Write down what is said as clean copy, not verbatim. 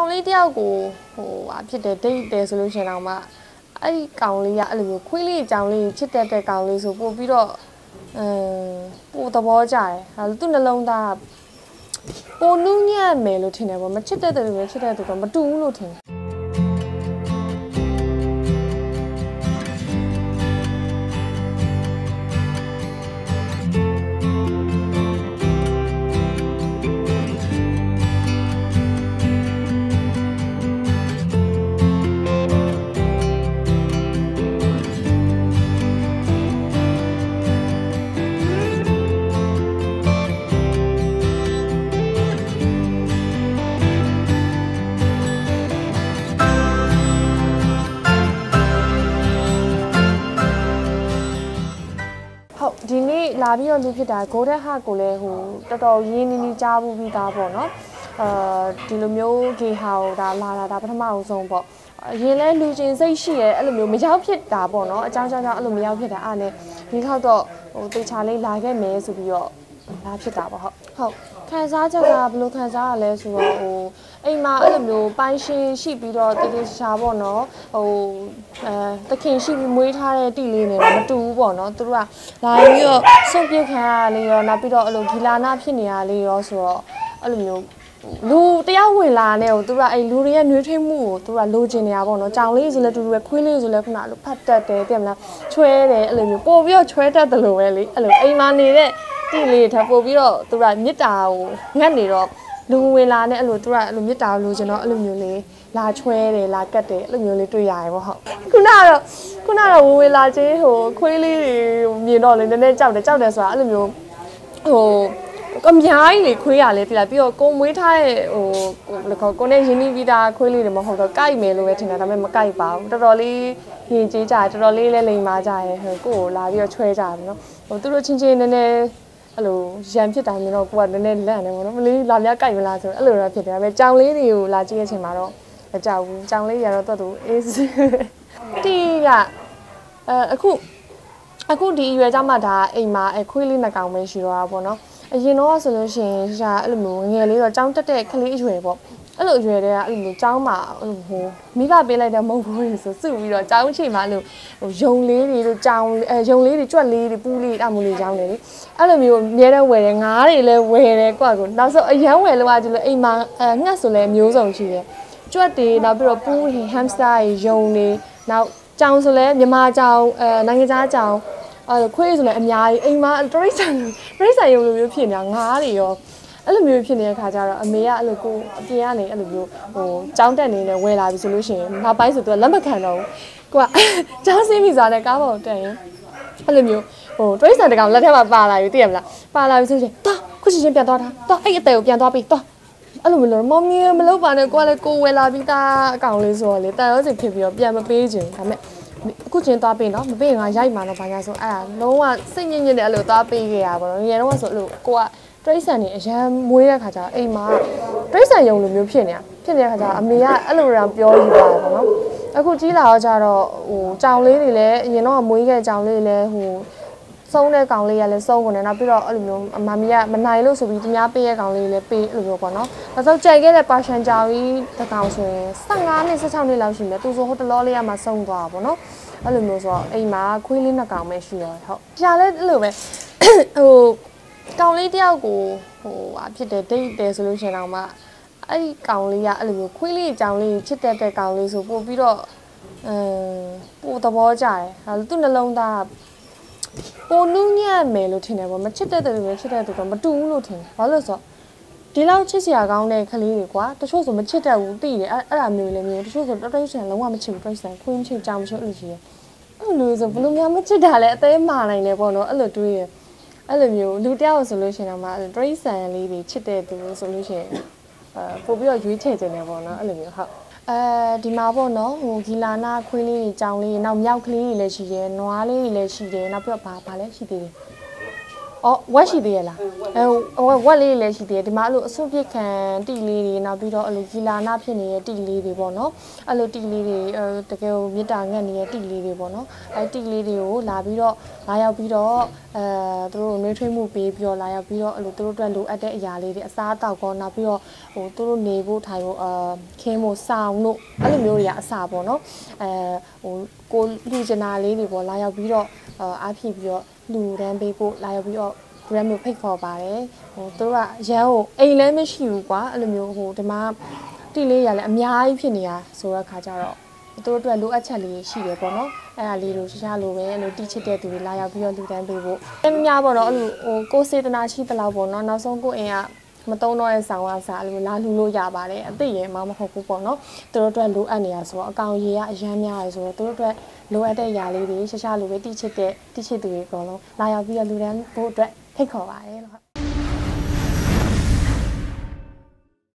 ကောင်လေးတယောက်ကိုဖြစ်တယ်ဒိတ်တယ်ဆိုလို့ရှင်တော့မှအဲ့ဒီကောင်လေးကအဲ့လိုမျိုးခွေးလေးအကြောင်းလေးချစ်တဲ့ကောင်လေးဆိုပို့ပြီးတော့ပို့သဘောကျတယ်ဟာသူ့နှလုံးသားပိုနူးညံ့မယ်လို့ထင်တယ်ပေါ့မချစ်တဲ့သူတွေချစ်တဲ့သူတော့မတူဘူးလို့ထင်တယ်ဒီနေ့လာပြီးတော့လူဖြစ်တာ Golden Heart ကိုလည်းတော်တော်ရင်းနှီးကြားဘူးပြီးသားပေါ့နော်ဒီလိုမျိုးဂေဟာကိုဒါလာတာဒါပထမအဆုံးပေါ့ရင်လဲလူချင်းစိတ်ရှိရဲအဲ့လိုမျိုးမရောက်ဖြစ်တာပေါ့နော်အကြောင်းကြောင့်အဲ့လိုမရောက်ဖြစ်တာအားနဲ့ဒီခေါက်တော့တေချာလေးလာခဲ့မယ်ဆိုပြီးတော့လာဖြစ်တာပေါ့ဟုတ်ခံစားချက်ကဘယ်လိုခံစားရလဲဆိုတော့အိမ်မှာအဲ့လိုမျိုးပိုင်းရှင်းရှိပြီးတော့တေးရှာပေါ့နော်တခင်ရှိပြီးမွေးထားတဲ့တိလေးနဲ့မတူဘူးပေါ့နော်သူတို့ကလာပြီးတော့စွန့်ပစ်ခံရလေးရောနောက်ပြီးတော့အဲ့လိုဂီလာနာဖြစ်နေရလေးရောဆိုတော့အဲ့လိုမျိုးလူတယောက်ဝင်လာတဲ့သူကအဲ့လူတွေရဲ့နှွေးထွေးမှုကိုသူကလိုချင်နေတာပေါ့နော်ကြောင်လေးဆိုလဲတူတူပဲခွေးလေးဆိုလဲခုနလိုဖတ်တတ်တယ်သိမလားချွဲတယ်အဲ့လိုမျိုးပို့ပြီးတော့ချွဲတတ်တယ်လို့ပဲလေအဲ့လိုအိမ်မှာနေတဲ့တိလေးထပ်ပို့ပြီးတော့သူကမြစ်တာကိုငတ်နေတော့လူဝင်လာနဲ့အဲ့လိုသူကအဲ့လိုမြစ်တာကိုလိုချင်တော့အဲ့လိုမျိုးလေးလာချွဲတယ်လာကတ်တယ်အဲ့လိုမျိုးလေးတွေ့ရတယ်ပေါ့ဟုတ်ခုနကတော့ဝင်လာချင်းခွေးလေးတွေမြင်တော့လေနည်းနည်းကြောက်တယ်ဆိုတာအဲ့လိုမျိုးအများကြီးလေခွေးရလေတိလာပြီးတော့ကိုမွေးထားတဲ့ကိုနဲ့ရင်းနှီးပြီးသားခွေးလေးတွေမဟုတ်တော့ကြိုက်မယ်လို့ပဲထင်တာဒါပေမဲ့မကြိုက်ပါဘူးတော်တော်လေးရင်ကျေးကြတော်တော်လေးလဲလိမ်မာကြရဲကိုကိုလာပြီးတော့ချွဲကြတယ်နော်သူတို့ချင်းချင်းနည်းနည်းအဲ့လိုရံဖြစ်တာမျိုးတော့ကိုကနည်းနည်းလန့်နေပေါ့နော်မလေးလာများကြိုက်မလားဆိုတော့အဲ့လိုတော့ဖြစ်တယ်ဒါပေမဲ့ကြောင်လေးတွေကိုလာကြည့်ရချိန်မှာတော့မကြောက်ဘူးကြောင်လေးရတော့တော်တော်အေးတီကအခုဒီရွယ်ကြမှာဒါအိမ်မှာခွေးလေးနှစ်ကောင်ပဲရှိတော့တာပေါ့နော်အရင်တော့ဆိုလို့ရှိရင်ရှာအဲ့လိုမျိုးငယ်လေးတော့ကြောင်းတက်တဲ့ကလေးအရွယ်ပေါ့အဲ့လိုအရွယ်တွေကအဲ့လိုမျိုးကြောင်းမှာအဲ့လိုမိဘပေးလိုက်တဲ့မုံဘိုးတွေဆိုစုပြီးတော့ကြောင်းချိန်မှာအဲ့လိုယုံလေးတွေတို့ကြောင်းယုံလေးတွေကြွက်လေးတွေပူးလေးအမှုလေးကြောင်းတယ်လေအဲ့လိုမျိုးအများတဲ့ဝယ်တယ်ငါးတွေလည်းဝယ်တယ်ကွာကိုနောက်ဆုံးအရန်ဝယ်လို့ကဒီလိုအိမ်မှာငှက်ဆိုလည်းမျိုးစုံရှိတယ်ကြွက်တွေနောက်ပြီးတော့ပူးဟမ်စတာတွေယုံတွေနောက်ကြောင်းဆိုလည်းမြမကြောင်းနိုင်ငံခြားကြောင်းခွေးဆိုလည်းအများကြီးအိမ်မှာတရိတ်ဆန်ရုံလိုမျိုးဖြစ်နေတာငါးတွေရောအဲ့လိုမျိုးဖြစ်နေတဲ့ခါကျတော့အမေကအဲ့လိုကိုအပြင်ကနေအဲ့လိုမျိုးကြောင်းတက်နေနဲ့ဝယ်လာပြီဆိုလို့ရှိရင်နောက်ပိုင်းဆိုသူကလက်မခံတော့ဘူးကိုကကြောင်းစင်းပြီဆိုတာနဲ့ကားပေါ်တက်ရင်အဲ့လိုမျိုးတရိတ်ဆန်တကောင်လက်ထက်မှာပါလာပြီသိရမလားပါလာပြီဆိုရင်တော့ခုချင်းပြန်သွားတာတော့အဲ့အသေးကိုပြန်သွားပြီတော့အဲ့လိုမျိုးလို့မမီးမလုပ်ပါနဲ့ကိုကလည်းကိုဝယ်လာပြီးသားအကောင်လေးဆိုတော့လေတန်ရောစီဖြစ်ပြီးတော့ပြန်မပေးချင်ဒါပေမဲ့အခုချင်းသွားပေးနော်မပေးရင်ငါရိုက်မှာတော့ဘာညာဆိုအဲ့ဒါလုံးဝစိတ်ညစ်ညစ်နဲ့အဲ့လိုသွားပေးခဲ့ရပါတော့ငယ်တော့ဆိုအဲ့လိုကိုကတရိတ်ဆန်နေအရန်မွေးတဲ့ခါကျတော့အိမ်မှာတရိတ်ဆန်ယုံလိုမျိုးဖြစ်နေတဲ့ခါကျတော့အမေကအဲ့လိုတောင်ပြောယူပါပေါ့နော်အခုကြီးလာတော့ကျတော့ကြောင်လေးတွေလည်းအရင်တော့မွေးခဲ့ကြောင်လေးတွေလည်းဆုံးတဲ့ကောင်လေးကလည်းဆုံးကုန်တယ်နောက်ပြီးတော့အဲ့လိုမျိုးအမမီကမနိုင်လို့ဆိုပြီးသူများပေးရဲ့ကောင်လေးလည်းပေးအဲ့လိုမျိုးပေါ့နော်နောက်ဆုံးကြိုက်ခဲ့တဲ့ပါရှင်ကြောင်ကြီးတစ်ကောင်ဆိုရင်15နှစ်16နှစ်လောက်ရှိမယ်သူဆိုဟိုတလောလေးကမှဆုံးသွားတာပေါ့နော်အဲ့လိုမျိုးဆိုတော့အိမ်မှာခွေးလေးနှစ်ကောင်ပဲရှိတော့ဟုတ်ရှားလဲအဲ့လိုပဲကောင်လေးတယောက်ကိုဖြစ်တယ်ဒိတ်တယ်ဆိုလို့ရှင်တော့မှအဲ့ဒီကောင်လေးကအဲ့လိုမျိုးခွေးလေးအကြောင်းလေးချစ်တဲ့ကောင်လေးဆိုပို့ပြီးတော့ပို့သဘောကျတယ်ဟာသူ့နှလုံးသားပိုနူးညံ့မယ်လို့ထင်တယ်ပေါ့မချစ်တဲ့သူတွေချစ်တဲ့သူတော့မတူဘူးလို့ထင်တယ်ဘာလို့လဲဆိုတော့ဒီလောက်ချစ်စရာကောင်းတဲ့ကလေးတွေကွာတချို့ဆိုမချစ်တတ်ဘူးသိတယ်အဲ့ဒါမျိုးလည်းမျိုးတချို့ဆိုတော်တော်ဆန်လုံးဝမချစ်ဘူးတော်ဆန်ခွင်းချစ်ကြောင်မချစ်လို့ရှိရအဲ့လိုဆိုဘလို့များမချစ်တာလဲအသေးမာနိုင်တယ်ပေါ့နော်အဲ့လိုတွေးရအဲ့လိုမျိုးလူတယောက်ဆိုလို့ရှိရင်တော့မှတရိတ်ဆန်လေးတွေချစ်တဲ့သူဆိုလို့ရှိရင်ပို့ပြီးတော့ရွေးချယ်ခြင်းတယ်ပေါ့နော်အဲ့လိုမျိုးဟုတ်ဒီမှာပေါ့နော်ဂီလာနာခွေးလေးတွေကြောင်လေးနောက်မြောက်ကလေးတွေလည်းရှိတယ်နွားလေးတွေလည်းရှိတယ်နောက်ပြီးတော့ဘာလဲရှိသေးတယ်အော်ဝက်ရှိသေးရလားဝက်လေးလည်းရှိသေးတယ်ဒီမှာအဲ့လိုအစွတ်ပြစ်ခံတီလေးတွေနောက်ပြီးတော့အဲ့လိုဂီလာနာဖြစ်နေတဲ့တီလေးတွေပေါ့နော်အဲ့လိုတီလေးတွေတကယ်ကိုမြစ်တာငတ်နေတဲ့တီလေးတွေပေါ့နော်အဲ့တီလေးတွေကိုလာပြီးတော့လာရောက်ပြီးတော့သူတို့နှွေးထွေးမှုပေးပြီးတော့လာရောက်ပြီးတော့အဲ့လိုသူတို့အတွက်လိုအပ်တဲ့အရာလေးတွေအစားအသောက်ကောနောက်ပြီးတော့ဟိုသူတို့နေဖို့ထိုင်ဖို့ခင်းဖို့စောင်းတို့အဲ့လိုမျိုးတွေကအစားပေါ့နော်ဟိုကိုလူကျင်နာလေးတွေပေါ့လာရောက်ပြီးတော့အားဖြည့်ပြီးတော့လူတန်းပေးဖို့လာရောက်ပြီးတော့brand မျိုးဖိတ်ခေါ်ပါတယ်ဟိုသူတို့ကရန်ကိုအိမ်လည်းမရှိဘူးကွာအဲ့လိုမျိုးဟိုဒီမှာတီလေးရလည်းအများကြီးဖြစ်နေတာဆိုတော့ခါကြတော့သူတို့အတွက်လိုအပ်ချက်လေးရှိတယ်ပေါ့နော်အဲ့ဒါလေးတို့ရှားလိုပဲအဲ့လိုတီးချစ်တဲ့သူတွေလာရောက်ပြီးတော့လူတန်းပေးဖို့အများပေါ့နော်အဲ့လိုဟိုကိုစေတနာရှိသလောက်ပေါ့နော်နောက်ဆုံးကိုအိမ်ကမတုံးတော့တဲ့ဆောင်ဝါစားအဲ့လိုလာလူလို့ရပါတယ်အသိရင်မှမဟုတ်ဘူးပေါ့နော်သူတို့အတွက်လိုအပ်နေတာဆိုတော့အကောင်ရေကအရမ်းများရဆိုတော့သူတို့အတွက်လိုအပ်တဲ့ຢာလေးတွေရှားလိုပဲတီးချစ်သူတွေအကုန်လုံးလာရောက်ပြီးတော့လူတန်းဖို့အတွက်ဖိတ်ခေါ်ပါတယ်လို့